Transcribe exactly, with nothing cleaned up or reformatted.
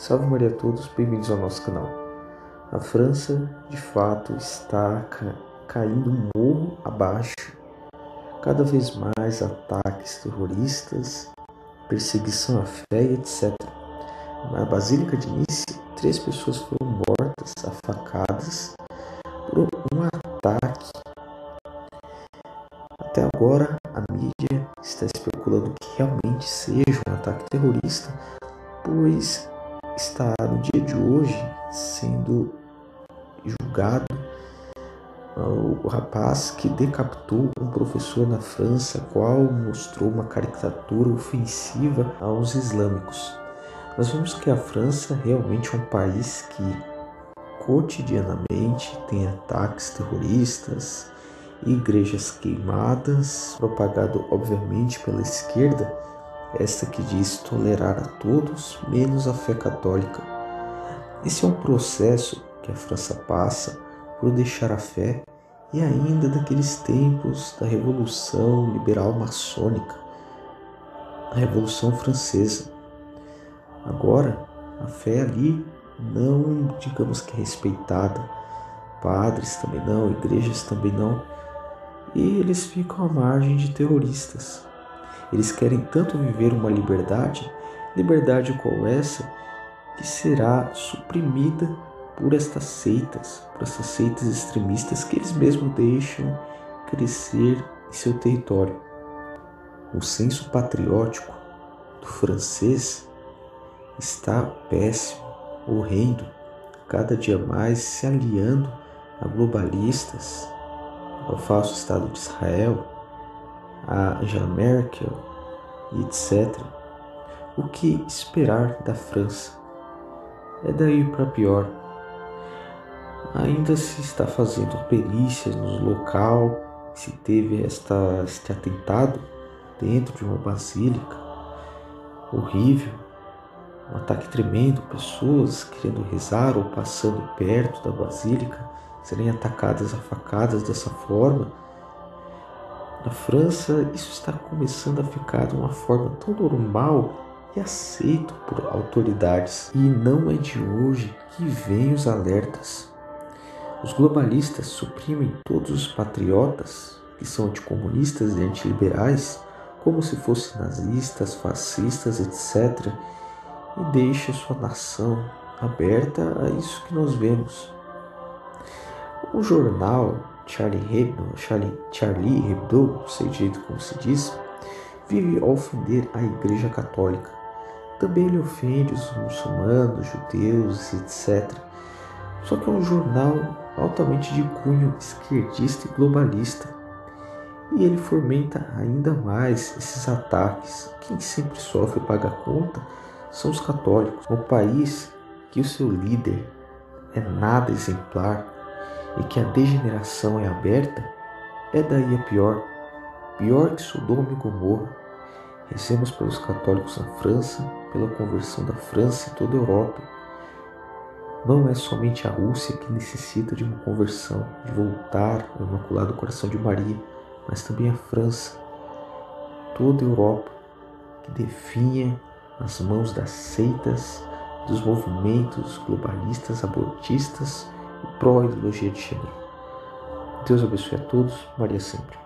Salve Maria a todos, bem-vindos ao nosso canal. A França, de fato, está ca... caindo morro abaixo. Cada vez mais ataques terroristas, perseguição à fé e etcétera. Na Basílica de Nice, três pessoas foram mortas a facadas por um ataque. Até agora, a mídia está especulando que realmente seja um ataque terrorista, pois está no dia de hoje sendo julgado o rapaz que decapitou um professor na França, qual mostrou uma caricatura ofensiva aos islâmicos. Nós vemos que a França realmente é um país que cotidianamente tem ataques terroristas, igrejas queimadas, propagado obviamente pela esquerda, esta que diz tolerar a todos, menos a fé católica. Esse é um processo que a França passa por deixar a fé e ainda daqueles tempos da Revolução Liberal Maçônica, a Revolução Francesa. Agora, a fé ali não, digamos que é respeitada, padres também não, igrejas também não, e eles ficam à margem de terroristas. Eles querem tanto viver uma liberdade, liberdade qual essa, que será suprimida por estas seitas, por essas seitas extremistas que eles mesmos deixam crescer em seu território. O senso patriótico do francês está péssimo, horrendo, cada dia mais se aliando a globalistas, ao falso Estado de Israel, a Angela Merkel e etcétera. O que esperar da França? É daí para pior. Ainda se está fazendo perícias no local, se teve esta, este atentado dentro de uma basílica, horrível, um ataque tremendo, pessoas querendo rezar ou passando perto da basílica, serem atacadas a facadas dessa forma. Na França, isso está começando a ficar de uma forma tão normal e aceito por autoridades. E não é de hoje que vêm os alertas. Os globalistas suprimem todos os patriotas, que são anticomunistas e antiliberais, como se fossem nazistas, fascistas, etcétera, e deixam sua nação aberta a isso que nós vemos. O jornal Charlie Hebdo, Charlie, Charlie Hebdo, não sei direito como se diz, vive a ofender a Igreja Católica. Também ele ofende os muçulmanos, judeus, etcétera. Só que é um jornal altamente de cunho esquerdista e globalista. E ele fomenta ainda mais esses ataques. Quem sempre sofre e paga a conta são os católicos. Um país que o seu líder é nada exemplar e que a degeneração é aberta, é daí a pior, pior que Sodoma e Gomorra. Rezemos pelos católicos na França, pela conversão da França e toda a Europa. Não é somente a Rússia que necessita de uma conversão, de voltar ao Imaculado Coração de Maria, mas também a França, toda a Europa, que definha nas mãos das seitas, dos movimentos globalistas, abortistas, pró-ideologia de gênero. Deus abençoe a todos, Maria sempre.